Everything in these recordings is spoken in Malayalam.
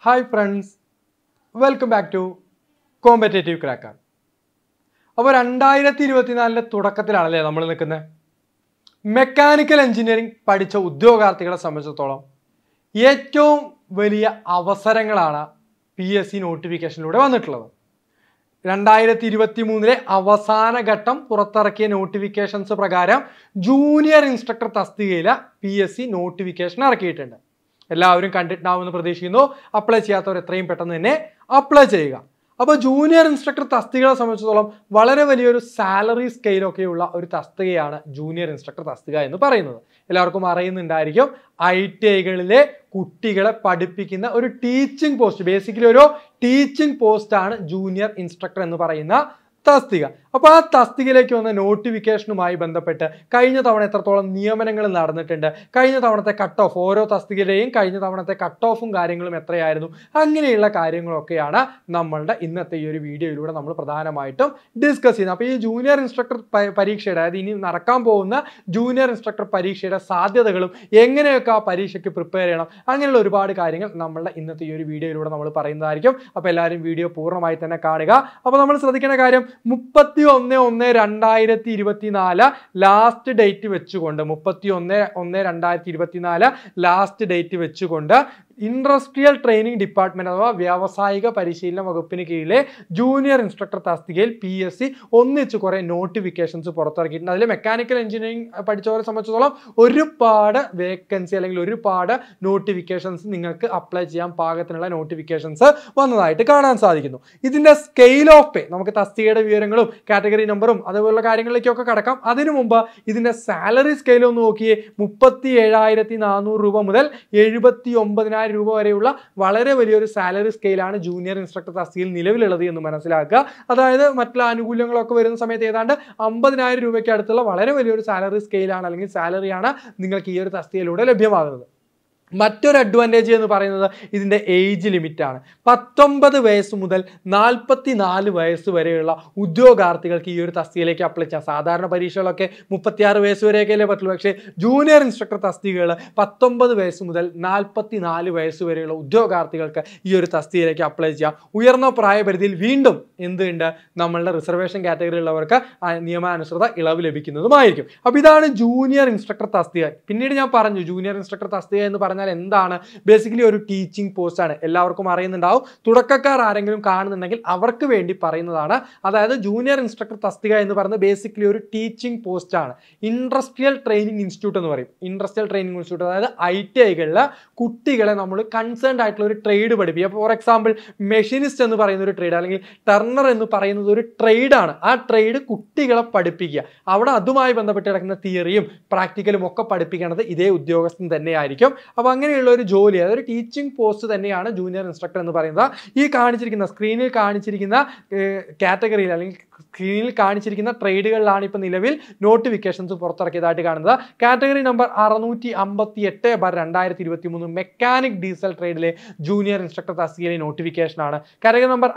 Hi friends, welcome back to competitive cracker. അപ്പോൾ 2024 തുടക്കത്തിലാണല്ലേ നമ്മൾ നിൽക്കുന്നത്. മെക്കാനിക്കൽ എഞ്ചിനീയറിംഗ് പഠിച്ച ഉദ്യോഗാർത്ഥികളെ സംബന്ധിച്ചിടത്തോളം ഏറ്റവും വലിയ അവസരങ്ങളാണ് PSC നോട്ടിഫിക്കേഷനിലൂടെ വന്നിട്ടുള്ളത്. 2023 അവസാന ഘട്ടം പുറത്തിറക്കിയ നോട്ടിഫിക്കേഷൻസ് പ്രകാരം ജൂനിയർ ഇൻസ്ട്രക്ടർ തസ്തികയിൽ PSC നോട്ടിഫിക്കേഷൻ ഇറക്കിയിട്ടുണ്ട്. എല്ലാവരും കണ്ടിട്ടുണ്ടാവുമെന്ന് പ്രതീക്ഷിക്കുന്നു. അപ്ലൈ ചെയ്യാത്തവർ എത്രയും പെട്ടെന്ന് തന്നെ അപ്ലൈ ചെയ്യുക. അപ്പോൾ ജൂനിയർ ഇൻസ്ട്രക്ടർ തസ്തികകളെ സംബന്ധിച്ചിടത്തോളം വളരെ വലിയൊരു സാലറി സ്കെയിലൊക്കെയുള്ള ഒരു തസ്തികയാണ് ജൂനിയർ ഇൻസ്ട്രക്ടർ തസ്തിക എന്ന് പറയുന്നത്. എല്ലാവർക്കും അറിയുന്നുണ്ടായിരിക്കും. ITIകളിലെ കുട്ടികളെ പഠിപ്പിക്കുന്ന ഒരു ടീച്ചിങ് പോസ്റ്റ്, ബേസിക്കലി ഒരു ടീച്ചിങ് പോസ്റ്റാണ് ജൂനിയർ ഇൻസ്ട്രക്ടർ എന്ന് പറയുന്ന തസ്തിക. അപ്പോൾ ആ തസ്തികയിലേക്ക് വന്ന നോട്ടിഫിക്കേഷനുമായി ബന്ധപ്പെട്ട് കഴിഞ്ഞ തവണ എത്രത്തോളം നിയമനങ്ങൾ നടന്നിട്ടുണ്ട്, കഴിഞ്ഞ തവണത്തെ കട്ട് ഓഫ്, ഓരോ തസ്തികയിലെയും കഴിഞ്ഞ തവണത്തെ കട്ട് ഓഫും കാര്യങ്ങളും എത്രയായിരുന്നു, അങ്ങനെയുള്ള കാര്യങ്ങളൊക്കെയാണ് നമ്മളുടെ ഇന്നത്തെ ഈ ഒരു വീഡിയോയിലൂടെ നമ്മൾ പ്രധാനമായിട്ടും ഡിസ്കസ് ചെയ്യുന്നത്. അപ്പോൾ ഈ ജൂനിയർ ഇൻസ്ട്രക്ടർ പരീക്ഷയുടെ, അതായത് ഇനി നടക്കാൻ പോകുന്ന ജൂനിയർ ഇൻസ്ട്രക്ടർ പരീക്ഷയുടെ സാധ്യതകളും എങ്ങനെയൊക്കെ ആ പരീക്ഷയ്ക്ക് പ്രിപ്പയർ ചെയ്യണം, അങ്ങനെയുള്ള ഒരുപാട് കാര്യങ്ങൾ നമ്മളുടെ ഇന്നത്തെ ഈ ഒരു വീഡിയോയിലൂടെ നമ്മൾ പറയുന്നതായിരിക്കും. അപ്പോൾ എല്ലാവരും വീഡിയോ പൂർണ്ണമായി തന്നെ കാണുക. അപ്പോൾ നമ്മൾ ശ്രദ്ധിക്കേണ്ട കാര്യം 31/1/2024 ലാസ്റ്റ് ഡേറ്റ് വെച്ചുകൊണ്ട് 31/1/2024 ലാസ്റ്റ് ഡേറ്റ് വെച്ചുകൊണ്ട് ഇൻഡസ്ട്രിയൽ ട്രെയിനിങ് ഡിപ്പാർട്ട്മെന്റ് അഥവാ വ്യാവസായിക പരിശീലന വകുപ്പിന് കീഴിലെ ജൂനിയർ ഇൻസ്ട്രക്ടർ തസ്തികയിൽ PSC ഒന്നിച്ച് കുറെ നോട്ടിഫിക്കേഷൻസ് പുറത്തിറക്കിയിട്ടുണ്ട്. അതിൽ മെക്കാനിക്കൽ എഞ്ചിനീയറിംഗ് പഠിച്ചവരെ സംബന്ധിച്ചിടത്തോളം ഒരുപാട് വേക്കൻസി അല്ലെങ്കിൽ ഒരുപാട് നോട്ടിഫിക്കേഷൻസ് നിങ്ങൾക്ക് അപ്ലൈ ചെയ്യാൻ പാകത്തിനുള്ള നോട്ടിഫിക്കേഷൻസ് വന്നതായിട്ട് കാണാൻ സാധിക്കുന്നു. ഇതിന്റെ സ്കെയിൽ ഓഫ് പേ, നമുക്ക് തസ്തികയുടെ വിവരങ്ങളും കാറ്റഗറി നമ്പറും അതുപോലുള്ള കാര്യങ്ങളിലേക്കൊക്കെ കടക്കാം. അതിനു മുമ്പ് ഇതിന്റെ സാലറി സ്കെയിൽ ഒന്ന് നോക്കിയേ. 37,400 രൂപ മുതൽ 79,000 രൂപ വരെയുള്ള വളരെ വലിയൊരു സാലറി സ്കെയിലാണ് ജൂനിയർ ഇൻസ്ട്രക്ടർ തസ്തികയിൽ നിലവിലുള്ളത് എന്ന് മനസ്സിലാക്കുക. അതായത് മറ്റുള്ള ആനുകൂല്യങ്ങളൊക്കെ വരുന്ന സമയത്ത് ഏതാണ്ട് 50,000 രൂപയ്ക്ക് അടുത്തുള്ള വളരെ വലിയൊരു സാലറി സ്കെയിലാണ് അല്ലെങ്കിൽ സാലറിയാണ് നിങ്ങൾക്ക് ഈ ഒരു തസ്തികയിലൂടെ ലഭ്യമാകുന്നത്. മറ്റൊരു അഡ്വാൻറ്റേജ് എന്ന് പറയുന്നത് ഇതിൻ്റെ ഏജ് ലിമിറ്റാണ്. 19 വയസ്സ് മുതൽ 44 വയസ്സ് വരെയുള്ള ഉദ്യോഗാർത്ഥികൾക്ക് ഈ ഒരു തസ്തികയിലേക്ക് അപ്ലൈ ചെയ്യാം. സാധാരണ പരീക്ഷകളൊക്കെ 36 വയസ്സ് വരെയൊക്കെയല്ലേ പറ്റുള്ളൂ. പക്ഷേ ജൂനിയർ ഇൻസ്ട്രക്ടർ തസ്തികകൾ 19 വയസ്സ് മുതൽ 44 വയസ്സ് വരെയുള്ള ഉദ്യോഗാർത്ഥികൾക്ക് ഈ ഒരു തസ്തികയിലേക്ക് അപ്ലൈ ചെയ്യാം. ഉയർന്ന പ്രായപരിധിയിൽ വീണ്ടും എന്തുണ്ട്, നമ്മളുടെ റിസർവേഷൻ കാറ്റഗറിയിലുള്ളവർക്ക് നിയമാനുസൃത ഇളവ് ലഭിക്കുന്നതുമായിരിക്കും. അപ്പോൾ ഇതാണ് ജൂനിയർ ഇൻസ്ട്രക്ടർ തസ്തിക. പിന്നീട് ഞാൻ പറഞ്ഞു ജൂനിയർ ഇൻസ്ട്രക്ടർ തസ്തിക എന്ന് പറഞ്ഞാൽ എന്താണ്. ബേസിക്കലി ഒരു ടീച്ചിങ് പോസ്റ്റ് ആണ്. എല്ലാവർക്കും അറിയുന്നുണ്ടാവും. തുടക്കക്കാർ ആരെങ്കിലും കാണുന്നുണ്ടെങ്കിൽ അവർക്ക് വേണ്ടി പറയുന്നതാണ്. അതായത് ജൂനിയർ ഇൻസ്ട്രക്ടർ തസ്തിക എന്ന് പറയുന്നത് ബേസിക്കലി ഒരു ടീച്ചിങ് പോസ്റ്റ് ആണ്. ഇൻഡസ്ട്രിയൽ ട്രെയിനിങ് ഇൻസ്റ്റിറ്റ്യൂട്ട് എന്ന് പറയും. ഇൻഡസ്ട്രിയൽ ട്രെയിനിങ് ഇൻസ്റ്റിറ്റ്യൂട്ട്, അതായത് ITIകളിൽ കുട്ടികളെ നമ്മൾ കൺസേൺഡ് ആയിട്ടുള്ള ഒരു ട്രേഡ് പഠിപ്പിക്കുക. ഫോർ എക്സാമ്പിൾ മെഷീനിസ്റ്റ് എന്ന് പറയുന്ന ഒരു ട്രേഡ് അല്ലെങ്കിൽ ടർണർ എന്ന് പറയുന്നത് ഒരു ട്രേഡാണ്. ആ ട്രേഡ് കുട്ടികളെ പഠിപ്പിക്കുക. അവിടെ അതുമായി ബന്ധപ്പെട്ട് കിടക്കുന്ന തിയറിയും പ്രാക്ടിക്കലും ഒക്കെ പഠിപ്പിക്കുന്നത് ഇതേ ഉദ്യോഗസ്ഥൻ തന്നെയായിരിക്കും. അപ്പോൾ അങ്ങനെയുള്ള ഒരു ജോലി, അതൊരു ടീച്ചിങ് പോസ്റ്റ് തന്നെയാണ് ജൂനിയർ ഇൻസ്ട്രക്ടർ എന്ന് പറയുന്നത്. ഈ കാണിച്ചിരിക്കുന്ന സ്ക്രീനിൽ കാണിച്ചിരിക്കുന്ന കാറ്റഗറിയിൽ അല്ലെങ്കിൽ സ്ക്രീനിൽ കാണിച്ചിരിക്കുന്ന ട്രേഡുകളിലാണ് ഇപ്പോൾ നിലവിൽ നോട്ടിഫിക്കേഷൻസ് പുറത്തിറക്കിയതായിട്ട് കാണുന്നത്. കാറ്റഗറി നമ്പർ 658/2023 മെക്കാനിക് ഡീസൽ ട്രേഡിലെ ജൂനിയർ ഇൻസ്ട്രക്ടർ തസ്തികയിലെ നോട്ടിഫിക്കേഷനാണ്. കാറ്റഗറി നമ്പർ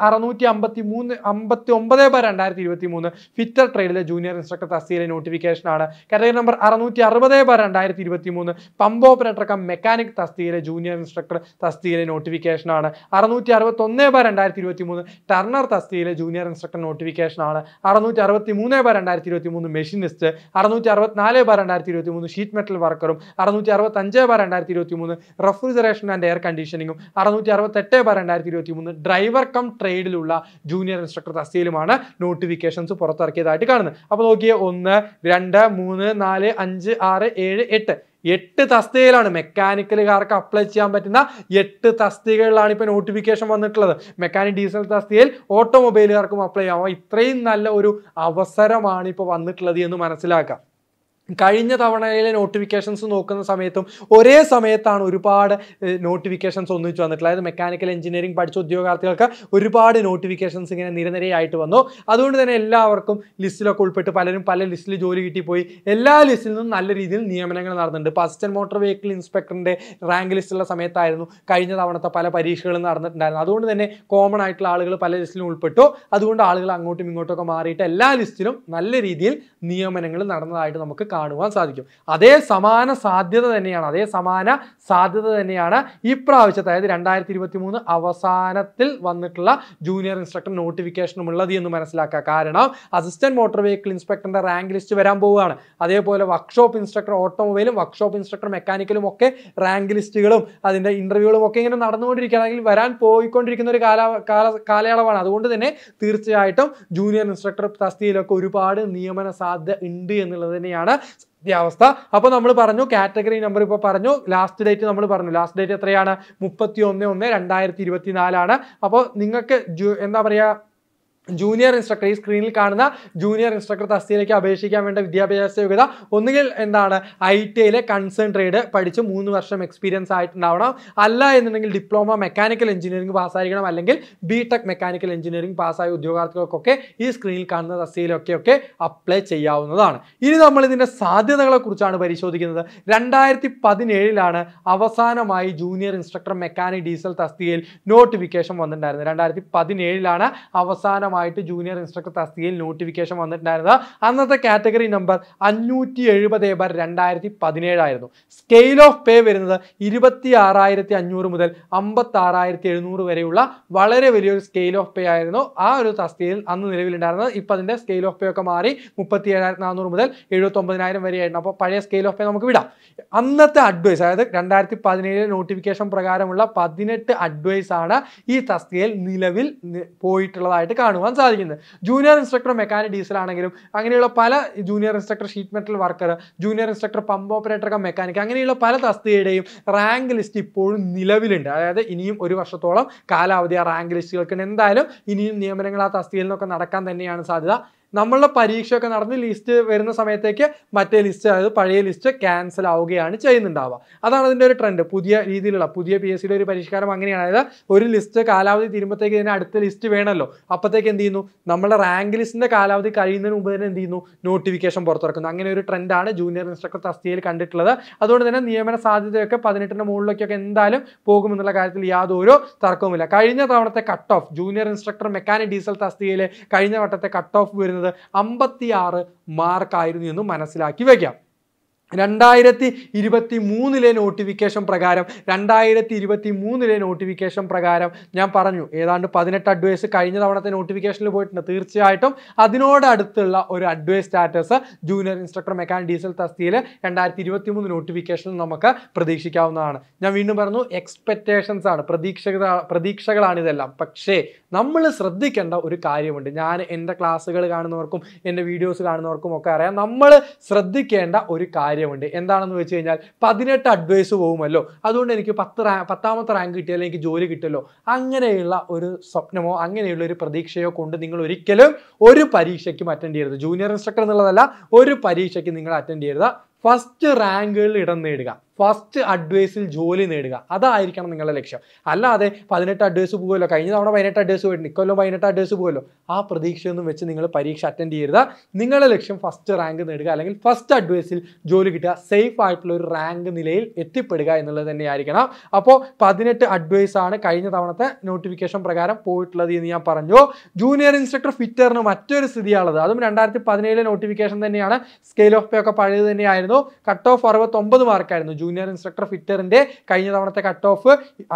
659/2023 ഫിറ്റർ ട്രേഡിലെ ജൂനിയർ ഇൻസ്ട്രക്ടർ തസ്തികയിലെ നോട്ടിഫിക്കേഷനാണ്. Category number 660/2023 pump operator cum mechanic തസ്തികയിലെ ജൂനിയർ ഇൻസ്ട്രക്ടർ തസ്തികയിലെ നോട്ടിഫിക്കേഷനാണ്. 661/2023 ടർണർ തസ്തികയിലെ ജൂനിയർ ഇൻസ്ട്രക്ടർ നോട്ടിഫിക്കേഷനാണ്. 663/2023 മെഷീനിസ്റ്റ്, 664/2023 ഷീറ്റ് മെറ്റൽ വർക്കറും, 665/2023 റെഫ്രിജറേഷൻ ആൻഡ് എയർ കണ്ടീഷനിങ്ങും, 668/2023 ഡ്രൈവർ കം ട്രേഡിലുള്ള ജൂനിയർ ഇൻസ്ട്രക്ടർ തസ്തികയിലുമാണ് നോട്ടിഫിക്കേഷൻസ് പുറത്തിറക്കിയതായിട്ട് കാണുന്നത്. അപ്പോൾ നോക്കിയേ, 1, 2, 3, 4, 5, 6, 7, 8 തസ്തികയിലാണ് മെക്കാനിക്കലുകാർക്ക് അപ്ലൈ ചെയ്യാൻ പറ്റുന്ന 8 തസ്തികകളിലാണ് ഇപ്പോൾ നോട്ടിഫിക്കേഷൻ വന്നിട്ടുള്ളത്. മെക്കാനിക് ഡീസൽ തസ്തികയിൽ ഓട്ടോമൊബൈലുകാർക്കും അപ്ലൈ ചെയ്യാം. ഇത്രയും നല്ല ഒരു അവസരമാണ് ഇപ്പോൾ വന്നിട്ടുള്ളത് എന്ന് മനസ്സിലാക്കാം. കഴിഞ്ഞ തവണയിലെ നോട്ടിഫിക്കേഷൻസ് നോക്കുന്ന സമയത്തും ഒരേ സമയത്താണ് ഒരുപാട് നോട്ടിഫിക്കേഷൻസ് ഒന്നിച്ച് വന്നിട്ടുള്ളത്. അതായത് മെക്കാനിക്കൽ എഞ്ചിനീയറിംഗ് പഠിച്ച ഉദ്യോഗാർത്ഥികൾക്ക് ഒരുപാട് നോട്ടിഫിക്കേഷൻസ് ഇങ്ങനെ നിരനിരയായിട്ട് വന്നു. അതുകൊണ്ട് തന്നെ എല്ലാവർക്കും ലിസ്റ്റിലൊക്കെ ഉൾപ്പെട്ട് പലരും പല ലിസ്റ്റിൽ ജോലി കിട്ടിപ്പോയി. എല്ലാ ലിസ്റ്റിൽ നിന്നും നല്ല രീതിയിൽ നിയമനങ്ങൾ നടന്നിട്ടുണ്ട്. ഇപ്പോൾ അസിസ്റ്റന്റ് മോട്ടോർ വെഹിക്കിൾ ഇൻസ്പെക്ടറിന്റെ റാങ്ക് ലിസ്റ്റുള്ള സമയത്തായിരുന്നു കഴിഞ്ഞ തവണത്തെ പല പരീക്ഷകളും നടന്നിട്ടുണ്ടായിരുന്നു. അതുകൊണ്ട് തന്നെ കോമൺ ആയിട്ടുള്ള ആളുകൾ പല ലിസ്റ്റിലും ഉൾപ്പെട്ടു. അതുകൊണ്ട് ആളുകൾ അങ്ങോട്ടും ഇങ്ങോട്ടും ഒക്കെ മാറിയിട്ട് എല്ലാ ലിസ്റ്റിലും നല്ല രീതിയിൽ നിയമനങ്ങൾ നടന്നതായിട്ട് നമുക്ക് കാണുവാൻ സാധിക്കും. അതേ സമാന സാധ്യത തന്നെയാണ് ഇപ്രാവശ്യത്തെ, അതായത് 2023 അവസാനത്തിൽ വന്നിട്ടുള്ള ജൂനിയർ ഇൻസ്ട്രക്ടർ നോട്ടിഫിക്കേഷനും ഉള്ളത് എന്ന് മനസ്സിലാക്കുക. കാരണം അസിസ്റ്റന്റ് മോട്ടോർ വെഹിക്കിൾ ഇൻസ്പെക്ടറിന്റെ റാങ്ക് ലിസ്റ്റ് വരാൻ പോവുകയാണ്. അതേപോലെ വർക്ക്ഷോപ്പ് ഇൻസ്ട്രക്ടർ ഓട്ടോമൊബൈലും വർക്ക്ഷോപ്പ് ഇൻസ്ട്രക്ടർ മെക്കാനിക്കലും ഒക്കെ റാങ്ക് ലിസ്റ്റുകളും അതിന്റെ ഇന്റർവ്യൂകളും ഒക്കെ ഇങ്ങനെ നടന്നുകൊണ്ടിരിക്കുകയാണെങ്കിൽ വരാൻ പോയിക്കൊണ്ടിരിക്കുന്ന ഒരു കാലയളവാണ്. അതുകൊണ്ട് തന്നെ തീർച്ചയായിട്ടും ജൂനിയർ ഇൻസ്ട്രക്ടർ തസ്തികയിലൊക്കെ ഒരുപാട് നിയമന സാധ്യത ഉണ്ട് എന്നുള്ളത് തന്നെയാണ് അവസ്ഥ. അപ്പോൾ നമ്മൾ പറഞ്ഞു കാറ്റഗറി നമ്പർ ഇപ്പോൾ പറഞ്ഞു, ലാസ്റ്റ് ഡേറ്റ് നമ്മൾ പറഞ്ഞു. ലാസ്റ്റ് ഡേറ്റ് എത്രയാണ്? 31/1/2024 അപ്പോൾ നിങ്ങൾക്ക് എന്താ പറയുക, ജൂനിയർ ഇൻസ്ട്രക്ടർ, ഈ സ്ക്രീനിൽ കാണുന്ന ജൂനിയർ ഇൻസ്ട്രക്ടർ തസ്തികയിലേക്ക് അപേക്ഷിക്കാൻ വേണ്ട വിദ്യാഭ്യാസ യോഗ്യത ഒന്നുകിൽ എന്താണ് ITIയിലെ കൺസേൺ ട്രേഡ് പഠിച്ച് 3 വർഷം എക്സ്പീരിയൻസ് ആയിട്ടുണ്ടാവണം, അല്ല എന്നുണ്ടെങ്കിൽ ഡിപ്ലോമ മെക്കാനിക്കൽ എഞ്ചിനീയറിംഗ് പാസ്സായിരിക്കണം, അല്ലെങ്കിൽ BTech മെക്കാനിക്കൽ എഞ്ചിനീയറിംഗ് പാസ്സായ ഉദ്യോഗാർത്ഥികൾക്കൊക്കെ ഈ സ്ക്രീനിൽ കാണുന്ന തസ്തികയിലൊക്കെ അപ്ലൈ ചെയ്യാവുന്നതാണ്. ഇനി നമ്മൾ ഇതിൻ്റെ സാധ്യതകളെ കുറിച്ചാണ് പരിശോധിക്കുന്നത്. 2017 അവസാനമായി ജൂനിയർ ഇൻസ്ട്രക്ടർ മെക്കാനിക് ഡീസൽ തസ്തികയിൽ നോട്ടിഫിക്കേഷൻ വന്നിട്ടുണ്ടായിരുന്നത്. 2017 അവസാനമായിട്ട് ജൂനിയർ ഇൻസ്ട്രക്ടർ തസ്തികയിൽ നോട്ടിഫിക്കേഷൻ വന്നിട്ടുണ്ടായിരുന്നത്. അന്നത്തെ കാറ്റഗറി നമ്പർ 570/2017 ആയിരുന്നു. സ്കെയിൽ ഓഫ് പേ വരുന്നത് 26,500 മുതൽ 56,700 വരെയുള്ള വളരെ വലിയൊരു സ്കെയിൽ ഓഫ് പേ ആയിരുന്നു ആ ഒരു തസ്തികയിൽ അന്ന് നിലവിലുണ്ടായിരുന്നത്. ഇപ്പം അതിൻ്റെ സ്കെയിൽ ഓഫ് പേ ഒക്കെ മാറി 37,400 മുതൽ 79,000 വരെയായിരുന്നു. അപ്പോൾ പഴയ സ്കെയിൽ ഓഫ് പേ നമുക്ക് വിടാം. അന്നത്തെ അഡ്വൈസ്, അതായത് 2017 നോട്ടിഫിക്കേഷൻ പ്രകാരമുള്ള 18 അഡ്വൈസ് ആണ് ഈ തസ്തികയിൽ നിലവിൽ പോയിട്ടുള്ളതായിട്ട് കാണുവാൻ സാധിക്കുന്നത്. ജൂനിയർ ഇൻസ്ട്രക്ടർ മെക്കാനിക് ഡീസൽ ആണെങ്കിലും അങ്ങനെയുള്ള പല junior instructor sheet metal worker, junior instructor pump operator cum mechanic, അങ്ങനെയുള്ള പല തസ്തികയുടെയും റാങ്ക് ലിസ്റ്റ് ഇപ്പോഴും നിലവിലുണ്ട്. അതായത് ഇനിയും 1 വർഷത്തോളം കാലാവധി ആ റാങ്ക് ലിസ്റ്റുകൾക്ക് എന്തായാലും ഇനിയും നിയമനങ്ങൾ ആ തസ്തികയിൽ നിന്നൊക്കെ നടക്കാൻ തന്നെയാണ് സാധ്യത. നമ്മളുടെ പരീക്ഷയൊക്കെ നടന്ന് ലിസ്റ്റ് വരുന്ന സമയത്തേക്ക് മറ്റേ ലിസ്റ്റ്, അതായത് പഴയ ലിസ്റ്റ് ക്യാൻസൽ ആവുകയാണ് ചെയ്യുന്നുണ്ടാവുക. അതാണ് അതിൻ്റെ ഒരു ട്രെൻഡ്. പുതിയ രീതിയിലുള്ള PSCയുടെ ഒരു പരിഷ്കാരം അങ്ങനെയാണ്. അതായത് ഒരു ലിസ്റ്റ് കാലാവധി തീരുമ്പോഴത്തേക്ക് ഇതിന് അടുത്ത ലിസ്റ്റ് വേണമല്ലോ. അപ്പോഴത്തേക്ക് എന്ത് ചെയ്യുന്നു, നമ്മുടെ റാങ്ക് ലിസ്റ്റിന്റെ കാലാവധി കഴിയുന്നതിന് മുമ്പ് തന്നെ എന്ത് ചെയ്യുന്നു, നോട്ടിഫിക്കേഷൻ പുറത്തിറക്കുന്നു. അങ്ങനെ ഒരു ട്രെൻഡാണ് ജൂനിയർ ഇൻസ്ട്രക്ടർ തസ്തികയിൽ കണ്ടിട്ടുള്ളത്. അതുകൊണ്ട് തന്നെ നിയമന സാധ്യതയൊക്കെ 18ന്റെ മുകളിലേക്കൊക്കെ എന്തായാലും പോകുമെന്നുള്ള കാര്യത്തിൽ യാതൊരു തർക്കവുമില്ല. കഴിഞ്ഞ തവണത്തെ cut off junior instructor mechanic diesel തസ്തികയിലെ കഴിഞ്ഞ വട്ടത്തെ കട്ട് ഓഫ് വരുന്നത് 56 മാർക്കായിരുന്നു എന്ന് മനസ്സിലാക്കി വയ്ക്കാം. 2023 നോട്ടിഫിക്കേഷൻ പ്രകാരം ഞാൻ പറഞ്ഞു ഏതാണ്ട് 18 അഡ്വൈസ് കഴിഞ്ഞ തവണത്തെ നോട്ടിഫിക്കേഷനിൽ പോയിട്ടുണ്ട്. തീർച്ചയായിട്ടും അതിനോടടുത്തുള്ള ഒരു advice status junior instructor mechanic diesel തസ്തികയിൽ 2023 നോട്ടിഫിക്കേഷനിൽ നമുക്ക് പ്രതീക്ഷിക്കാവുന്നതാണ്. ഞാൻ വീണ്ടും പറഞ്ഞു, എക്സ്പെക്റ്റേഷൻസ് ആണ്, പ്രതീക്ഷകളാണ് ഇതെല്ലാം. പക്ഷേ നമ്മൾ ശ്രദ്ധിക്കേണ്ട ഒരു കാര്യമുണ്ട്. ഞാൻ എൻ്റെ ക്ലാസ്സുകൾ കാണുന്നവർക്കും എൻ്റെ വീഡിയോസ് കാണുന്നവർക്കും ഒക്കെ അറിയാം, നമ്മൾ ശ്രദ്ധിക്കേണ്ട ഒരു കാര്യമുണ്ട്. എന്താണെന്ന് വെച്ച് കഴിഞ്ഞാൽ 18 അഡ്വൈസ് പോകുമല്ലോ, അതുകൊണ്ട് എനിക്ക് 10ാമത്തെ റാങ്ക് കിട്ടിയാൽ എനിക്ക് ജോലി കിട്ടുമല്ലോ, അങ്ങനെയുള്ള ഒരു സ്വപ്നമോ അങ്ങനെയുള്ള ഒരു പ്രതീക്ഷയോ കൊണ്ട് നിങ്ങൾ ഒരിക്കലും ഒരു പരീക്ഷയ്ക്കും അറ്റൻഡ് ചെയ്യരുത്. ജൂനിയർ ഇൻസ്ട്രക്ടർ എന്നുള്ളതല്ല, ഒരു പരീക്ഷയ്ക്ക് നിങ്ങൾ അറ്റൻഡ് ചെയ്യരുത്. ഫസ്റ്റ് റാങ്കുകളിൽ ഇടം നേടുക, ഫസ്റ്റ് അഡ്വൈസിൽ ജോലി നേടുക, അതായിരിക്കണം നിങ്ങളുടെ ലക്ഷ്യം. അല്ലാതെ 18 അഡ്വൈസ് പോകുമല്ലോ, കഴിഞ്ഞ തവണ 18 അഡ്വൈസ് പോയിട്ടുണ്ട്, ഇക്കൊല്ലം 18 അഡ്വൈസ് പോകുമല്ലോ, ആ പ്രതീക്ഷയൊന്നും വെച്ച് നിങ്ങൾ പരീക്ഷ അറ്റൻഡ് ചെയ്യരുത്. നിങ്ങളുടെ ലക്ഷ്യം ഫസ്റ്റ് റാങ്ക് നേടുക, അല്ലെങ്കിൽ ഫസ്റ്റ് അഡ്വൈസിൽ ജോലി കിട്ടുക, സേഫ് ആയിട്ടുള്ള ഒരു റാങ്ക് നിലയിൽ എത്തിപ്പെടുക എന്നുള്ളത് തന്നെയായിരിക്കണം. അപ്പോൾ 18 അഡ്വൈസ് ആണ് കഴിഞ്ഞ തവണത്തെ നോട്ടിഫിക്കേഷൻ പ്രകാരം പോയിട്ടുള്ളത് എന്ന് ഞാൻ പറഞ്ഞു. ജൂനിയർ ഇൻസ്ട്രക്ടർ ഫിറ്ററിന് മറ്റൊരു സ്ഥിതിയാണുള്ളത്. അതും 2017 നോട്ടിഫിക്കേഷൻ തന്നെയാണ്. സ്കെയിൽ ഓഫ് പേ ഒക്കെ പഴയത് തന്നെയായിരുന്നു. കട്ട് ഓഫ് 69 മാർക്കായിരുന്നു. ജൂനിയർ ഇൻസ്ട്രക്ടർ ഫിറ്ററിന്റെ കഴിഞ്ഞ തവണത്തെ കട്ട് ഓഫ്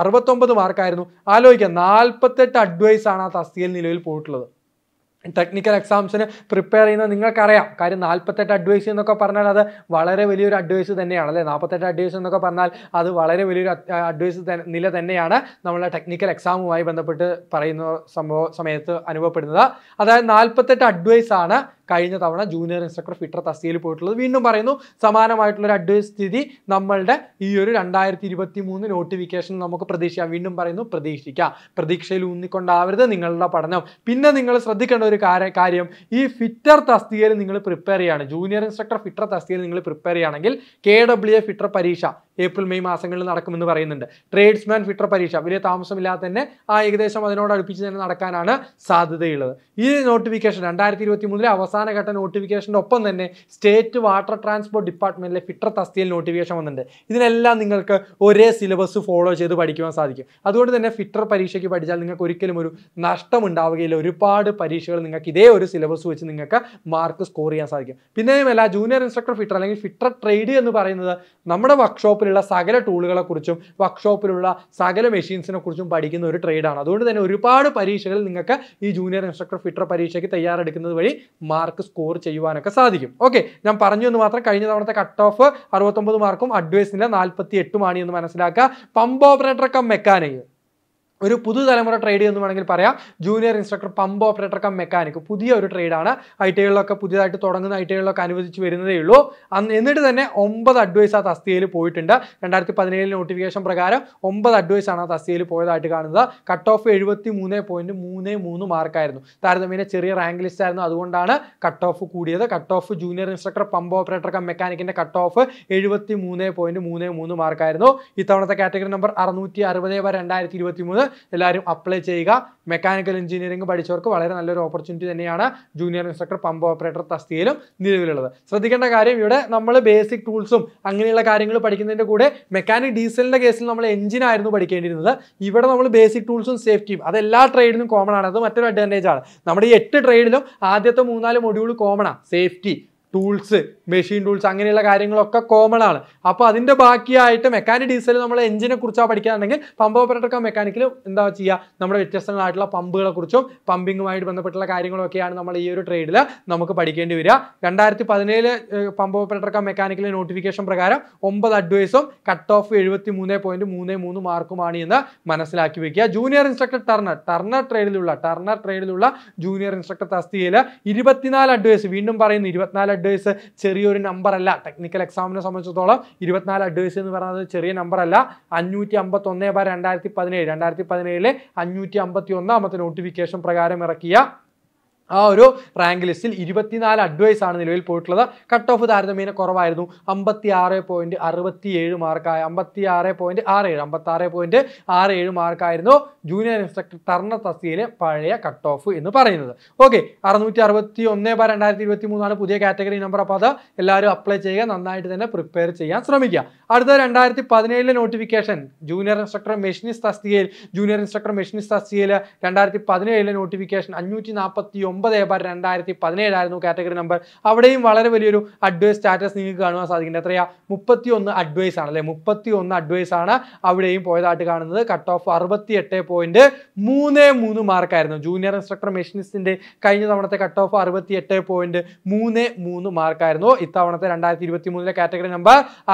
69 മാർക്കായിരുന്നു. ആലോചിക്കുക, 48 അഡ്വൈസ് ആണ് ആ തസ്തികയിൽ നിലവിൽ പോയിട്ടുള്ളത്. ടെക്നിക്കൽ എക്സാംസിന് പ്രിപ്പയർ ചെയ്യുന്ന നിങ്ങൾക്കറിയാം. കാര്യം 48 അഡ്വൈസ് എന്നൊക്കെ പറഞ്ഞാൽ അത് വളരെ വലിയൊരു അഡ്വൈസ് തന്നെയാണ് അല്ലേ. 48 അഡ്വൈസ് എന്നൊക്കെ പറഞ്ഞാൽ അത് വളരെ വലിയൊരു അഡ്വൈസ് നില തന്നെയാണ് നമ്മളെ ടെക്നിക്കൽ എക്സാമുമായി ബന്ധപ്പെട്ട് പറയുന്ന സമയത്ത് അനുഭവപ്പെടുന്നത്. അതായത് 48 അഡ്വൈസ് ആണ് കഴിഞ്ഞ തവണ ജൂനിയർ ഇൻസ്ട്രക്ടർ ഫിറ്റർ തസ്തികയിൽ പോയിട്ടുള്ളത്. വീണ്ടും പറയുന്നു, സമാനമായിട്ടുള്ളൊരു അഡ്വൈസ് സ്ഥിതി നമ്മളുടെ ഈ ഒരു 2023 നോട്ടിഫിക്കേഷൻ നമുക്ക് പ്രതീക്ഷിക്കാം. വീണ്ടും പറയുന്നു, പ്രതീക്ഷിക്കാം. പ്രതീക്ഷയിൽ ഊന്നിക്കൊണ്ടാവരുത് നിങ്ങളുടെ പഠനം. പിന്നെ നിങ്ങൾ ശ്രദ്ധിക്കേണ്ട ഒരു കാര്യം, ഈ ഫിറ്റർ തസ്തികയിൽ നിങ്ങൾ പ്രിപ്പയർ ചെയ്യുകയാണ്, ജൂനിയർ ഇൻസ്ട്രക്ടർ ഫിറ്റർ തസ്തികയിൽ നിങ്ങൾ പ്രിപ്പയർ ചെയ്യുകയാണെങ്കിൽ KWA ഫിറ്റർ പരീക്ഷ ഏപ്രിൽ മെയ് മാസങ്ങളിൽ നടക്കുമെന്ന് പറയുന്നുണ്ട്. ട്രേഡ്സ്മാൻ ഫിറ്റർ പരീക്ഷ വലിയ താമസമില്ലാതെ തന്നെ ഏകദേശം അതിനോട് അടുപ്പിച്ച് തന്നെ നടക്കാനാണ് സാധ്യതയുള്ളത്. ഈ നോട്ടിഫിക്കേഷൻ 2023 അവസാന അവസാനഘട്ട നോട്ടിഫിക്കേഷൻ്റെ ഒപ്പം തന്നെ സ്റ്റേറ്റ് വാട്ടർ ട്രാൻസ്പോർട്ട് ഡിപ്പാർട്ട്മെന്റിലെ ഫിറ്റർ തസ്തികയിൽ നോട്ടിഫിക്കേഷൻ വന്നിട്ടുണ്ട്. ഇതിനെല്ലാം നിങ്ങൾക്ക് ഒരേ സിലബസ് ഫോളോ ചെയ്ത് പഠിക്കുവാൻ സാധിക്കും. അതുകൊണ്ട് തന്നെ ഫിറ്റർ പരീക്ഷയ്ക്ക് പഠിച്ചാൽ നിങ്ങൾക്ക് ഒരിക്കലും ഒരു നഷ്ടം ഉണ്ടാവുകയില്ല. ഒരുപാട് പരീക്ഷകൾ നിങ്ങൾക്ക് ഇതേ ഒരു സിലബസ് വെച്ച് നിങ്ങൾക്ക് മാർക്ക് സ്കോർ ചെയ്യാൻ സാധിക്കും. പിന്നെയുമല്ല, ജൂനിയർ ഇൻസ്ട്രക്ടർ ഫിറ്റർ അല്ലെങ്കിൽ ഫിറ്റർ ട്രേഡ് എന്ന് പറയുന്നത് നമ്മുടെ വർക്ക്ഷോപ്പിലുള്ള സകല ടൂളുകളെ കുറിച്ചും വർക്ക്ഷോപ്പിലുള്ള സകല മെഷീൻസിനെ കുറിച്ചും പഠിക്കുന്ന ഒരു ട്രേഡാണ്. അതുകൊണ്ട് തന്നെ ഒരുപാട് പരീക്ഷകൾ നിങ്ങൾക്ക് ഈ ജൂനിയർ ഇൻസ്ട്രക്ടർ ഫിറ്റർ പരീക്ഷയ്ക്ക് തയ്യാറെടുക്കുന്നത് വഴി മാർക്ക് സ്കോർ ചെയ്യുവാനൊക്കെ സാധിക്കും. ഓക്കെ, ഞാൻ പറഞ്ഞു എന്ന് മാത്രം. കഴിഞ്ഞ തവണത്തെ കട്ട് ഓഫ് 69 മാർക്കും അഡ്വൈസിന്റെ 48 എന്ന് മനസ്സിലാക്കുക. പമ്പ് ഓപ്പറേറ്റർ കം മെക്കാനിക് ഒരു പുതുതലമുറ ട്രേഡ് എന്ന് വേണമെങ്കിൽ പറയാം. Junior instructor pump operator cum mechanic പുതിയ ഒരു ട്രേഡാണ്. ഐ.ടി.ഐകളിലൊക്കെ പുതിയതായിട്ട് തുടങ്ങുന്ന ഐ.ടി.ഐകളിലൊക്കെ അനുവദിച്ച് വരുന്നതേ ഉള്ളൂ. എന്നിട്ട് തന്നെ 9 അഡ്വൈസ് ആ തസ്തികയിൽ പോയിട്ടുണ്ട്. 2017 നോട്ടിഫിക്കേഷൻ പ്രകാരം 9 അഡ്വൈസ് ആണ് ആ തസ്തികയിൽ പോയതായിട്ട് കാണുന്നത്. കട്ട് ഓഫ് 73.33 മാർക്കായിരുന്നു. താരതമ്യേന ചെറിയ റാങ്ക് ലിസ്റ്റ് ആയിരുന്നു, അതുകൊണ്ടാണ് കട്ട് ഓഫ് കൂടിയത്. Cut off junior instructor pump operator cum മെക്കാനിക്കിന്റെ കട്ട് ഓഫ് 73.33 മാർക്കായിരുന്നു. ഇത്തവണത്തെ കാറ്റഗറി നമ്പർ 660/2023 എല്ലാവരും അപ്ലൈ ചെയ്യുക. മെക്കാനിക്കൽ എഞ്ചിനീയറിംഗ് പഠിച്ചവർക്ക് വളരെ നല്ലൊരു ഓപ്പർച്യൂണിറ്റി തന്നെയാണ് ജൂനിയർ ഇൻസ്ട്രക്ടർ പമ്പ് ഓപ്പറേറ്റർ തസ്തികയിലും നിലവിലുള്ളത്. ശ്രദ്ധിക്കേണ്ട കാര്യം, ഇവിടെ നമ്മൾ ബേസിക് ടൂൾസും അങ്ങനെയുള്ള കാര്യങ്ങൾ പഠിക്കുന്നതിന്റെ കൂടെ മെക്കാനിക് ഡീസലിന്റെ കേസിൽ നമ്മൾ എഞ്ചിനായിരുന്നു പഠിക്കേണ്ടിയിരുന്നത്. ഇവിടെ നമ്മൾ ബേസിക് ടൂൾസും സേഫ്റ്റിയും അതെല്ലാ ട്രേഡിനും കോമൺ ആണ്. അത് മറ്റൊരു അഡ്വാൻറ്റേജ് ആണ്. നമ്മുടെ ഈ 8 ട്രേഡിലും ആദ്യത്തെ 3-4 മൊഡ്യൂൾ കോമൺ ആണ്. സേഫ്റ്റി, ടൂൾസ്, മെഷീൻ ടൂൾസ് അങ്ങനെയുള്ള കാര്യങ്ങളൊക്കെ കോമൺ ആണ്. അപ്പോൾ അതിന്റെ ബാക്കിയായിട്ട് മെക്കാനിക് ഡീസൽ നമ്മൾ എഞ്ചിനെ കുറിച്ചാണ് പഠിക്കുകയാണെങ്കിൽ പമ്പ് ഓപ്പറേറ്റർ മെക്കാനിക്കൽ എന്താ ചെയ്യുക, നമ്മുടെ വ്യത്യസ്തങ്ങളായിട്ടുള്ള പമ്പുകളെ കുറിച്ചും പമ്പിങ്ങുമായിട്ട് ബന്ധപ്പെട്ടുള്ള കാര്യങ്ങളൊക്കെയാണ് നമ്മൾ ഈ ഒരു ട്രേഡിൽ നമുക്ക് പഠിക്കേണ്ടി വരിക. 2017 പമ്പ് ഓപ്പറേറ്റർ മെക്കാനിക്കൽ നോട്ടിഫിക്കേഷൻ പ്രകാരം 9 അഡ്വൈസും കട്ട് ഓഫ് 73.33 മാർക്കുമാണ് എന്ന് മനസ്സിലാക്കി വെക്കുക. ജൂനിയർ ഇൻസ്ട്രക്ടർ ടർണർ ട്രേഡിലുള്ള ജൂനിയർ ഇൻസ്ട്രക്ടർ തസ്തികയിൽ 24 അഡ്വൈസ്, വീണ്ടും പറയുന്നു 24 അഡ്വൈസ് ചെറിയൊരു നമ്പർ അല്ല. ടെക്നിക്കൽ എക്സാമിനെ സംബന്ധിച്ചിടത്തോളം 24 അഡ്വൈസ് എന്ന് പറയുന്നത് ചെറിയ നമ്പർ അല്ല. 551/2017 551 നോട്ടിഫിക്കേഷൻ പ്രകാരം ഇറക്കിയ ആ ഒരു റാങ്ക് ലിസ്റ്റിൽ 24 അഡ്വൈസ് ആണ് നിലവിൽ പോയിട്ടുള്ളത്. കട്ട് ഓഫ് താരതമ്യേന കുറവായിരുന്നു. 56.67 മാർക്കായ 56.67 മാർക്കായിരുന്നു ജൂനിയർ ഇൻസ്ട്രക്ടർ ടർണർ തസ്തികയിലെ പഴയ കട്ട് ഓഫ് എന്ന് പറയുന്നത്. ഓക്കെ, 661/2023 പുതിയ കാറ്റഗറി നമ്പർ. അപ്പോൾ അത് എല്ലാവരും അപ്ലൈ ചെയ്യുക, നന്നായിട്ട് തന്നെ പ്രിപ്പയർ ചെയ്യാൻ ശ്രമിക്കുക. അടുത്ത 2017 നോട്ടിഫിക്കേഷൻ ജൂനിയർ ഇൻസ്ട്രക്ടർ മെഷീനിസ്റ്റ് തസ്തികയിൽ 2017 നോട്ടിഫിക്കേഷൻ 549/2017 ആയിരുന്നു കാറ്റഗറി നമ്പർ. അവിടെയും വളരെ വലിയൊരു അഡ്വൈസ് സ്റ്റാറ്റസ് നിങ്ങൾക്ക് കാണുവാൻ സാധിക്കുന്നത്. എത്രയാ, 31 അഡ്വൈസ് ആണ് അല്ലെ. 31 അഡ്വൈസ് ആണ് അവിടെയും പോയതായിട്ട് കാണുന്നത്. കട്ട് ഓഫ് 68.33 മാർക്കായിരുന്നു. ജൂനിയർ ഇൻസ്ട്രക്ടർ മെഷീനിസ്റ്റിന്റെ കഴിഞ്ഞ തവണത്തെ കട്ട് ഓഫ് 68.33 മാർക്കായിരുന്നു. ഇത്തവണത്തെ 2023 കാറ്റഗറി നമ്പർ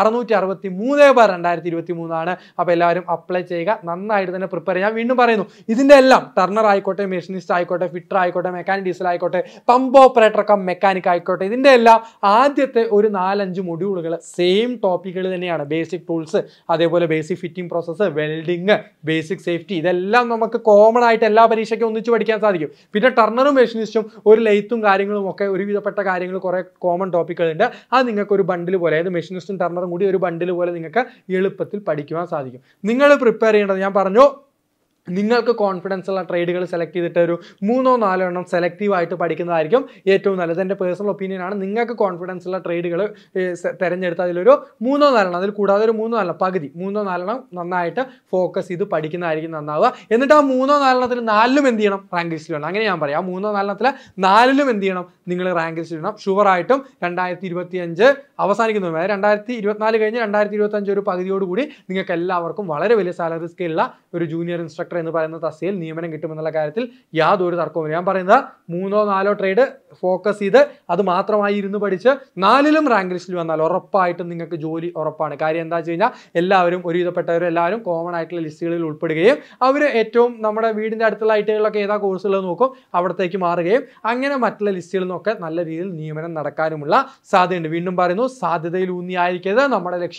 663/2023 ആണ്. അപ്പോൾ എല്ലാവരും അപ്ലൈ ചെയ്യുക, നന്നായിട്ട് തന്നെ പ്രിപ്പയർ ചെയ്യാം. വീണ്ടും പറയുന്നു, ഇതിന്റെ എല്ലാം ടർണർ ആയിക്കോട്ടെ, മെഷീനിസ്റ്റ് ആയിക്കോട്ടെ, ഫിറ്റർ ആയിക്കോട്ടെ, മെക്കാനിക് ഡീസൽ ആയിക്കോട്ടെ, പമ്പ് ഓപ്പറേറ്റർ മെക്കാനിക് ആയിക്കോട്ടെ, ഇതിന്റെ എല്ലാം ആദ്യത്തെ ഒരു 4-5 മൊഡ്യൂളുകൾ സെയിം ടോപ്പിക്കുകൾ തന്നെയാണ്. ബേസിക് ടൂൾസ്, അതേപോലെ basic fitting process, welding, basic safety, ഇതെല്ലാം നമുക്ക് കോമൺ ആയിട്ട് എല്ലാ പരീക്ഷയ്ക്കും ഒന്നിച്ച് പഠിക്കാൻ സാധിക്കും. പിന്നെ ടർണറും മെഷീനിസ്റ്റും ഒരു ലെയ്ത്തും കാര്യങ്ങളും ഒക്കെ ഒരുവിധപ്പെട്ട കാര്യങ്ങൾ കുറെ കോമൺ ടോപ്പിക്കുകളുണ്ട്. അത് നിങ്ങൾക്ക് ഒരു ബണ്ടിൽ പോലെ, അതായത് മെഷീനിസ്റ്റും ടർണറും കൂടി ഒരു ബണ്ടിൽ പോലെ നിങ്ങൾക്ക് എളുപ്പത്തിൽ പഠിക്കുവാൻ സാധിക്കും. നിങ്ങൾ പ്രിപ്പയർ ചെയ്യേണ്ടത്, ഞാൻ പറഞ്ഞു, നിങ്ങൾക്ക് കോൺഫിഡൻസ് ഉള്ള ട്രേഡുകൾ സെലക്ട് ചെയ്തിട്ട് ഒരു 3-4 എണ്ണം സെലക്റ്റീവായിട്ട് പഠിക്കുന്നതായിരിക്കും ഏറ്റവും നല്ലത്. എൻ്റെ പേഴ്സണൽ ഒപ്പീനിയൻ ആണ്. നിങ്ങൾക്ക് കോൺഫിഡൻസ് ഉള്ള ട്രേഡുകൾ തിരഞ്ഞെടുത്ത് അതിലൊരു 3-4 എണ്ണം, അതിൽ കൂടാതെ ഒരു 3-4 പകുതി 3-4 എണ്ണം നന്നായിട്ട് ഫോക്കസ് ചെയ്ത് പഠിക്കുന്നതായിരിക്കും നന്നാവുക. എന്നിട്ട് ആ 3-4 എണ്ണത്തിൽ 4ലും എന്ത് ചെയ്യണം, റാങ്ക് ലിസ്റ്റിൽ വേണം. അങ്ങനെ ഞാൻ പറയാം, ആ 3-4 എണ്ണത്തിൽ 4ലും എന്ത് ചെയ്യണം, നിങ്ങൾ റാങ്ക് ലിസ്റ്റിൽ ഇടണം. ഷുവറായിട്ടും 2025 അവസാനിക്കുന്നു, അതായത് 2024 കഴിഞ്ഞ് 2025 ഒരു പകുതിയോടുകൂടി നിങ്ങൾക്ക് എല്ലാവർക്കും വളരെ വലിയ സാലറി സ്കെയിലുള്ള ഒരു ജൂനിയർ ഇൻസ്ട്രക്ടർ എന്ന് പറയുന്ന തസ്തികയിൽ നിയമനം കിട്ടുമെന്നുള്ള കാര്യത്തിൽ യാതൊരു തർക്കവും. ഞാൻ പറയുന്നത് 3-4 ട്രേഡ് ഫോക്കസ് ചെയ്ത് അത് മാത്രമായി ഇരുന്ന് പഠിച്ച് 4ലും റാങ്ക് ലിസ്റ്റിൽ വന്നാൽ ഉറപ്പായിട്ടും നിങ്ങൾക്ക് ജോലി ഉറപ്പാണ്. കാര്യം എന്താ വെച്ച് കഴിഞ്ഞാൽ എല്ലാവരും ഒരുവിധപ്പെട്ടവരും എല്ലാവരും കോമൺ ആയിട്ടുള്ള ലിസ്റ്റുകളിൽ ഉൾപ്പെടുകയും അവർ ഏറ്റവും നമ്മുടെ വീടിൻ്റെ അടുത്തുള്ള ഐറ്റികളിലൊക്കെ ഏതാ കോഴ്സുകൾ നോക്കും അവിടത്തേക്ക് മാറുകയും അങ്ങനെ മറ്റുള്ള ലിസ്റ്റുകളിൽ നിന്നൊക്കെ നല്ല രീതിയിൽ നിയമനം നടക്കാനുമുള്ള സാധ്യതയുണ്ട്. വീണ്ടും പറയുന്നു, സാധ്യതയിൽ ഊന്നിയായിരിക്കരുത് നമ്മുടെ ലക്ഷ്യം.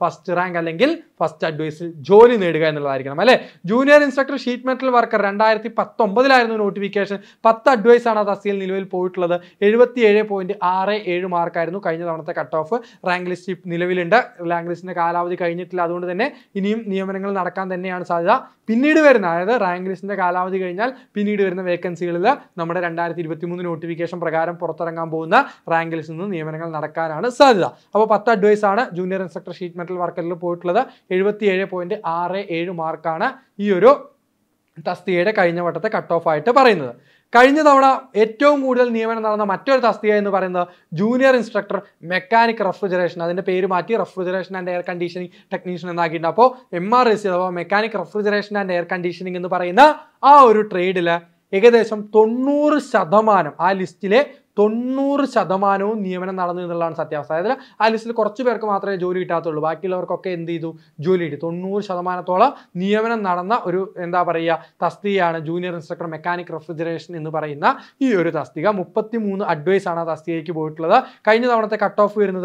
ഫസ്റ്റ് റാങ്ക് അല്ലെങ്കിൽ ഫസ്റ്റ് അഡ്വൈസിൽ ജോലി നേടുക എന്നുള്ളതായിരിക്കണം അല്ലെ. Junior instructor sheet metal worker 2019 notification. 10 advice ആണ് ആ തസ്തികയിൽ നിലവിൽ പോയിട്ടുള്ളത്. 77.67 മാർക്കായിരുന്നു കഴിഞ്ഞ തവണത്തെ കട്ട് ഓഫ്. റാങ്ക് ലിസ്റ്റ് നിലവിലുണ്ട്. റാങ്ക് ലിസ്റ്റിന്റെ കാലാവധി കഴിഞ്ഞിട്ടില്ല. അതുകൊണ്ട് തന്നെ ഇനിയും നിയമനങ്ങൾ നടക്കാൻ തന്നെയാണ് സാധ്യത. പിന്നീട് വരുന്ന, അതായത് റാങ്ക് ലിസ്റ്റിന്റെ കാലാവധി കഴിഞ്ഞാൽ പിന്നീട് വരുന്ന വേക്കൻസികളിൽ നമ്മുടെ 2023 നോട്ടിഫിക്കേഷൻ പ്രകാരം പുറത്തിറങ്ങാൻ പോകുന്ന റാങ്ക് ലിസ്റ്റിൽ നിന്ന് നിയമനങ്ങൾ നടക്കാനാണ് സാധ്യത. അപ്പോൾ 10 അഡ്വൈസ് ആണ് ജൂനിയർ ഇൻസ്ട്രക്ടർ ഷീറ്റ് മെറ്റൽ വർക്കറിൽ പോയിട്ടുള്ളത്. 77.67 മാർക്കാണ് ഈ ഒരു തസ്തികയുടെ കഴിഞ്ഞ വട്ടത്തെ കട്ട് ഓഫ് ആയിട്ട് പറയുന്നത്. കഴിഞ്ഞ തവണ ഏറ്റവും കൂടുതൽ നിയമനം നടന്ന മറ്റൊരു തസ്തിക എന്ന് പറയുന്നത് ജൂനിയർ ഇൻസ്ട്രക്ടർ മെക്കാനിക് റെഫ്രിജറേഷൻ. അതിന്റെ പേര് മാറ്റി refrigeration and air conditioning technician എന്നാക്കിയിട്ടുണ്ട്. അപ്പോൾ MRAC അഥവാ mechanic refrigeration and air conditioning എന്ന് പറയുന്ന ആ ഒരു ട്രേഡില് ഏകദേശം 90% ആ ലിസ്റ്റിലെ 90% നിയമനം നടന്നു എന്നുള്ളതാണ് സത്യാവസ്ഥ. അതായത് ആ ലിസ്റ്റിൽ കുറച്ച് പേർക്ക് മാത്രമേ ജോലി കിട്ടാത്തുള്ളൂ. ബാക്കിയുള്ളവർക്കൊക്കെ എന്ത് ചെയ്തു, ജോലി കിട്ടി. 90% നിയമനം നടന്ന ഒരു എന്താ പറയുക തസ്തികയാണ് ജൂനിയർ ഇൻസ്ട്രക്ടർ മെക്കാനിക് റെഫ്രിജറേഷൻ എന്ന് പറയുന്ന ഈ ഒരു തസ്തിക. 33 അഡ്വൈസ് ആണ് ആ തസ്തികയ്ക്ക് പോയിട്ടുള്ളത്. കഴിഞ്ഞ തവണത്തെ കട്ട് ഓഫ് വരുന്നത്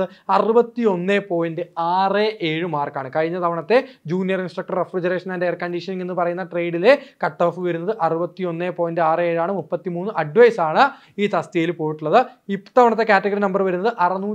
61.67 മാർക്കാണ്. കഴിഞ്ഞ തവണത്തെ junior instructor refrigeration and air conditioning എന്ന് പറയുന്ന ട്രേഡിലെ കട്ട് ഓഫ് വരുന്നത് 61.67 ആണ്. 33 അഡ്വൈസ് ആണ് ഈ തസ്തികയിൽ പോയിട്ടുള്ളത്. ഇത്തവണത്തെ കാറ്റഗറി നമ്പർ വരുന്നത്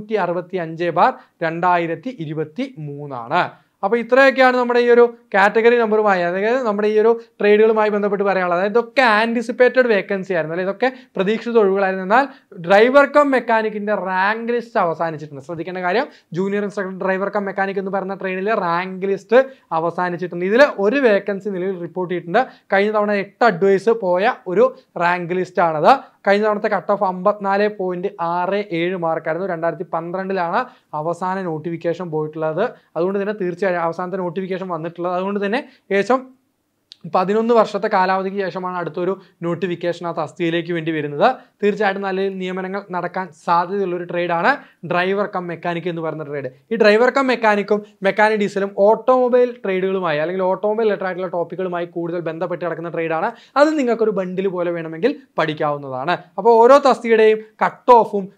665/2023 ആണ്. അപ്പോൾ ഇത്രയൊക്കെയാണ് നമ്മുടെ ഈ ഒരു കാറ്റഗറി നമ്പറുമായി, അതായത് നമ്മുടെ ഈ ഒരു ട്രേഡുകളുമായി ബന്ധപ്പെട്ട് പറയാനുള്ളത്. അതായത് ഇതൊക്കെ ആൻറ്റിസിപ്പേറ്റഡ് വേക്കൻസി ആയിരുന്നു, അല്ലെങ്കിൽ ഇതൊക്കെ പ്രതീക്ഷിത ഒഴിവുകളായിരുന്നു. എന്നാൽ ഡ്രൈവർ കം മെക്കാനിക്കിന്റെ റാങ്ക് ലിസ്റ്റ് അവസാനിച്ചിട്ടുണ്ട്. ശ്രദ്ധിക്കേണ്ട കാര്യം, junior instructor driver cum mechanic എന്ന് പറയുന്ന ട്രേഡിലെ റാങ്ക് ലിസ്റ്റ് അവസാനിച്ചിട്ടുണ്ട്. ഇതിൽ ഒരു വേക്കൻസി നിലവിൽ റിപ്പോർട്ട് ചെയ്തിട്ടുണ്ട്. കഴിഞ്ഞ തവണ 8 അഡ്വൈസ് പോയ ഒരു റാങ്ക് ലിസ്റ്റ് ആണത്. കഴിഞ്ഞ തവണത്തെ കട്ട് ഓഫ് 54.67 മാർക്കായിരുന്നു. 2012 അവസാന നോട്ടിഫിക്കേഷൻ പോയിട്ടുള്ളത്. അതുകൊണ്ട് തന്നെ തീർച്ചയായും അവസാനത്തെ നോട്ടിഫിക്കേഷൻ വന്നിട്ടുള്ളത്. അതുകൊണ്ട് തന്നെ ഏകദേശം 11 വർഷത്തെ കാലാവധിക്ക് ശേഷമാണ് അടുത്തൊരു നോട്ടിഫിക്കേഷൻ ആ തസ്തികയിലേക്ക് വേണ്ടി വരുന്നത്. തീർച്ചയായിട്ടും നല്ല നിയമനങ്ങൾ നടക്കാൻ സാധ്യതയുള്ളൊരു ട്രേഡാണ് ഡ്രൈവർ കം മെക്കാനിക് എന്ന് പറയുന്ന ട്രേഡ്. ഈ ഡ്രൈവർ കം മെക്കാനിക്കും മെക്കാനിക് ഡീസലും ഓട്ടോമൊബൈൽ ട്രേഡുകളുമായി അല്ലെങ്കിൽ ഓട്ടോമൊബൈൽ റിലേറ്റഡ് ആയിട്ടുള്ള ടോപ്പിക്കുകളുമായി കൂടുതൽ ബന്ധപ്പെട്ട് കിടക്കുന്ന ട്രേഡാണ്. അത് നിങ്ങൾക്കൊരു ബണ്ടിൽ പോലെ വേണമെങ്കിൽ പഠിക്കാവുന്നതാണ്. അപ്പോൾ ഓരോ തസ്തികയുടെയും കട്ട്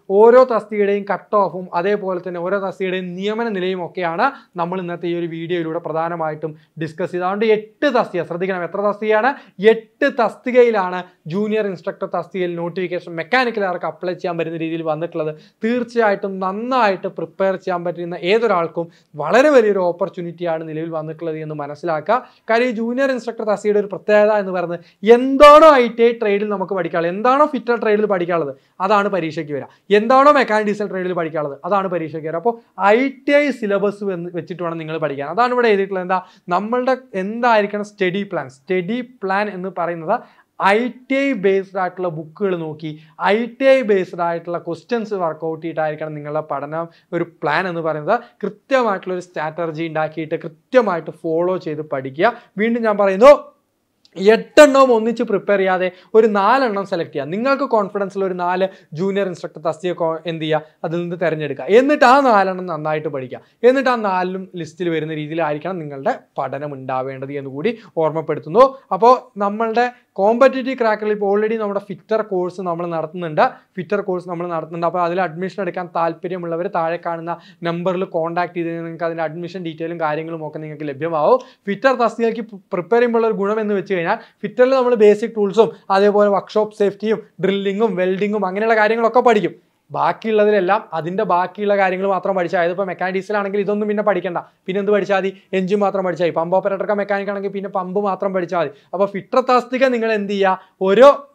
ഓഫും അതേപോലെ തന്നെ ഓരോ തസ്തികയുടെയും നിയമന നിലയും ഒക്കെയാണ് നമ്മൾ ഇന്നത്തെ ഈ ഒരു വീഡിയോയിലൂടെ പ്രധാനമായിട്ടും ഡിസ്കസ് ചെയ്തത്. അതുകൊണ്ട് 8 തസ്തിക, ശ്രദ്ധിക്കണം എത്ര തസ്തികയാണ്, 8 തസ്തികയിലാണ് ജൂനിയർ ഇൻസ്ട്രക്ടർ തസ്തികയിൽ നോട്ടിഫിക്കേഷൻ മെക്കാനിക്കലാർക്ക് അപ്ലൈ ചെയ്യാൻ പറ്റുന്ന രീതിയിൽ വന്നിട്ടുള്ളത്. തീർച്ചയായിട്ടും നന്നായിട്ട് പ്രിപ്പയർ ചെയ്യാൻ പറ്റുന്ന ഏതൊരാൾക്കും വളരെ വലിയൊരു ഓപ്പർച്യൂണിറ്റിയാണ് നിലവിൽ വന്നിട്ടുള്ളത് എന്ന് മനസ്സിലാക്കുക. കാര്യം ഈ ജൂനിയർ ഇൻസ്ട്രക്ടർ തസ്തികയുടെ ഒരു പ്രത്യേകത എന്ന് പറയുന്നത് എന്താണോ ITI ട്രേഡിൽ നമുക്ക് പഠിക്കാനുള്ളത്, എന്താണോ ഫിറ്റർ ട്രേഡിൽ പഠിക്കാനുള്ളത് അതാണ് പരീക്ഷയ്ക്ക് വരിക. എന്താണോ മെക്കാനിക് ഡീസൽ ട്രേഡിൽ പഠിക്കാനുള്ളത് അതാണ് പരീക്ഷയ്ക്ക് വരിക. അപ്പോൾ ITI സിലബസ് വെച്ചിട്ട് വേണം നിങ്ങൾ പഠിക്കാൻ. അതാണ് ഇവിടെ എഴുതിയിട്ടുള്ളത്. എന്താ നമ്മളുടെ എന്തായിരിക്കണം സ്റ്റഡി പ്ലാൻ എന്ന് പറയുന്നത് ITI ബേസ്ഡ് ആയിട്ടുള്ള ബുക്കുകൾ നോക്കി ITI ബേസ്ഡ് ആയിട്ടുള്ള ക്വസ്റ്റ്യൻസ് വർക്കൗട്ട് ചെയ്തിട്ടായിരിക്കണം നിങ്ങളുടെ പഠനം ഒരു പ്ലാൻ എന്ന് പറയുന്നത്. കൃത്യമായിട്ടുള്ള ഒരു സ്ട്രാറ്റജി ഉണ്ടാക്കിയിട്ട് കൃത്യമായിട്ട് ഫോളോ ചെയ്ത് പഠിക്കുക. വീണ്ടും ഞാൻ പറയുന്നു, 8 എണ്ണവും ഒന്നിച്ച് പ്രിപ്പയർ ചെയ്യാതെ ഒരു 4 എണ്ണം സെലക്ട് ചെയ്യുക. നിങ്ങൾക്ക് കോൺഫിഡൻസിൽ ഒരു 4 ജൂനിയർ ഇൻസ്ട്രക്ടർ തസ്തിക എന്ത് ചെയ്യുക, അതിൽ നിന്ന് തിരഞ്ഞെടുക്കുക. എന്നിട്ട് ആ 4 എണ്ണം നന്നായിട്ട് പഠിക്കുക. എന്നിട്ട് ആ 4 ലിസ്റ്റിൽ വരുന്ന രീതിയിലായിരിക്കണം നിങ്ങളുടെ പഠനം ഉണ്ടാവേണ്ടത് എന്ന് കൂടി ഓർമ്മപ്പെടുത്തുന്നു. അപ്പോൾ നമ്മളുടെ കോമ്പറ്റേറ്റീവ് ക്രാക്കറിൽ ഇപ്പോൾ ഓൾറെഡി നമ്മുടെ ഫിറ്റർ കോഴ്സ് നമ്മൾ നടത്തുന്നുണ്ട്. അപ്പോൾ അതിൽ അഡ്മിഷൻ എടുക്കാൻ താല്പര്യമുള്ളവർ താഴെ കാണുന്ന നമ്പറിൽ കോൺടാക്ട് ചെയ്ത് നിങ്ങൾക്ക് അതിൻ്റെ അഡ്മിഷൻ ഡീറ്റെയിലും കാര്യങ്ങളും ഒക്കെ നിങ്ങൾക്ക് ലഭ്യമാവും. ഫിറ്റർ തസ്തികയ്ക്ക് പ്രിപ്പയർ ചെയ്യുമ്പോൾ ഒരു ഗുണം എന്ന് വെച്ച് കഴിഞ്ഞാൽ ഫിറ്ററിൽ നമ്മൾ ബേസിക് ടൂൾസും അതേപോലെ വർക്ക്ഷോപ്പ് സേഫ്റ്റിയും ഡ്രില്ലിങ്ങും വെൽഡിങ്ങും അങ്ങനെയുള്ള കാര്യങ്ങളൊക്കെ പഠിക്കും. ബാക്കിയുള്ളതിലെല്ലാം അതിൻ്റെ ബാക്കിയുള്ള കാര്യങ്ങൾ മാത്രം പഠിച്ചാൽ, അതിപ്പോൾ മെക്കാനിക് ഡീസലാണെങ്കിൽ ഇതൊന്നും പിന്നെ പഠിക്കണ്ട, പിന്നെ എന്ത് പഠിച്ചാൽ മതി, എഞ്ചിൻ മാത്രം പഠിച്ചാൽ മതി. പമ്പ് ഓപ്പറേറ്റർക്ക് മെക്കാനിക് ആണെങ്കിൽ പിന്നെ പമ്പ് മാത്രം പഠിച്ചാൽ മതി. അപ്പോൾ ഫിറ്റർ തസ്തിക നിങ്ങൾ എന്ത് ചെയ്യുക,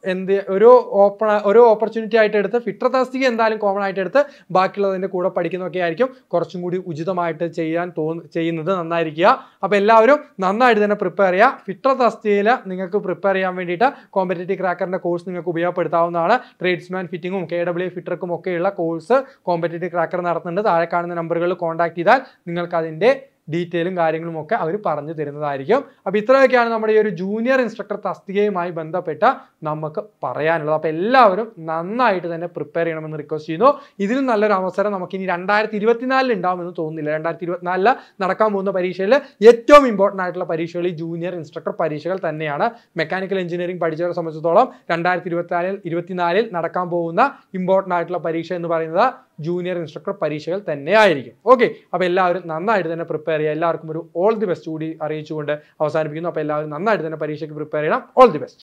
ഓരോ ഓപ്പർച്യൂണിറ്റി ആയിട്ട് എടുത്ത് ഫിറ്റർ തസ്തിക എന്തായാലും കോമൺ ആയിട്ട് എടുത്ത് ബാക്കിയുള്ളതിൻ്റെ കൂടെ പഠിക്കുന്നതൊക്കെ ആയിരിക്കും കുറച്ചും കൂടി ഉചിതമായിട്ട് ചെയ്യുന്നത് നന്നായിരിക്കുക. അപ്പോൾ എല്ലാവരും നന്നായിട്ട് തന്നെ പ്രിപ്പയർ ചെയ്യുക. ഫിറ്റർ തസ്തികയിൽ നിങ്ങൾക്ക് പ്രിപ്പയർ ചെയ്യാൻ വേണ്ടിയിട്ട് കോമ്പറ്റേറ്റീവ് ക്രാക്കറിൻ്റെ കോഴ്സ് നിങ്ങൾക്ക് ഉപയോഗപ്പെടുത്താവുന്നതാണ്. ട്രേഡ്സ്മാൻ ഫിറ്റിങ്ങും KW ഫിറ്റർക്കും ഒക്കെയുള്ള കോഴ്സ് കോമ്പറ്റേറ്റീവ് ക്രാക്കർ നടത്തുന്നുണ്ട്. താഴെ കാണുന്ന നമ്പറുകളിൽ കോൺടാക്ട് ചെയ്താൽ നിങ്ങൾക്ക് അതിൻ്റെ ഡീറ്റെയിലും കാര്യങ്ങളും ഒക്കെ അവർ പറഞ്ഞു തരുന്നതായിരിക്കും. അപ്പോൾ ഇത്രയൊക്കെയാണ് നമ്മുടെ ഈ ഒരു ജൂനിയർ ഇൻസ്ട്രക്ടർ തസ്തികയുമായി ബന്ധപ്പെട്ട നമുക്ക് പറയാനുള്ളത്. അപ്പോൾ എല്ലാവരും നന്നായിട്ട് തന്നെ പ്രിപ്പയർ ചെയ്യണമെന്ന് റിക്വസ്റ്റ് ചെയ്യുന്നു. ഇതിലും നല്ലൊരു അവസരം നമുക്കിനി 2024 ഉണ്ടാവുമെന്ന് തോന്നുന്നില്ല. 2024 നടക്കാൻ പോകുന്ന പരീക്ഷയിൽ ഏറ്റവും ഇമ്പോർട്ടൻ്റ് ആയിട്ടുള്ള പരീക്ഷകൾ ഈ ജൂനിയർ ഇൻസ്ട്രക്ടർ പരീക്ഷകൾ തന്നെയാണ്. മെക്കാനിക്കൽ എഞ്ചിനീയറിംഗ് പഠിച്ചവരെ സംബന്ധിച്ചിടത്തോളം 2024 നടക്കാൻ പോകുന്ന ഇമ്പോർട്ടൻ്റ് ആയിട്ടുള്ള പരീക്ഷ എന്ന് പറയുന്നത് ജൂനിയർ ഇൻസ്ട്രക്ടർ പരീക്ഷകൾ തന്നെ ആയിരിക്കും. ഓക്കെ, അപ്പോൾ എല്ലാവരും നന്നായിട്ട് തന്നെ പ്രിപ്പയർ ചെയ്യുക. എല്ലാവർക്കും ഒരു ഓൾ ദി ബെസ്റ്റ് കൂടി അറിയിച്ചുകൊണ്ട് അവസാനിപ്പിക്കുന്നു. അപ്പോൾ എല്ലാവരും നന്നായിട്ട് തന്നെ പരീക്ഷയ്ക്ക് പ്രിപ്പയർ ചെയ്യണം. All the best.